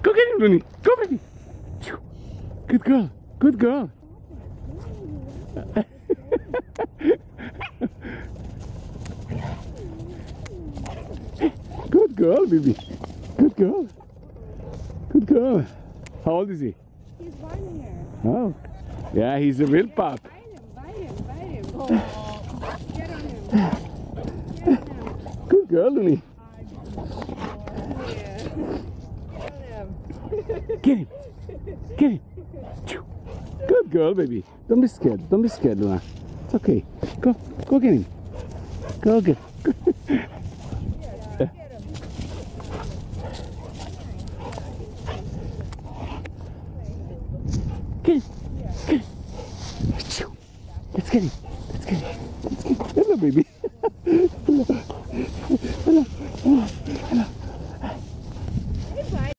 Go get him, Looney. Go, baby. Good girl. Good girl. Good girl, baby. Good girl. Good girl. How old is he? He's 1 year. Oh. Yeah, he's a real pup. Bite him. Oh, get on him. Get on him. Good girl, Looney. Get him. Get him. Good girl, baby. Don't be scared. Don't be scared, Luna. It's okay. Go. Go get him. Go get him. Get him. Get him. Let's get him. Let's get him. Let's get him. Hello, baby.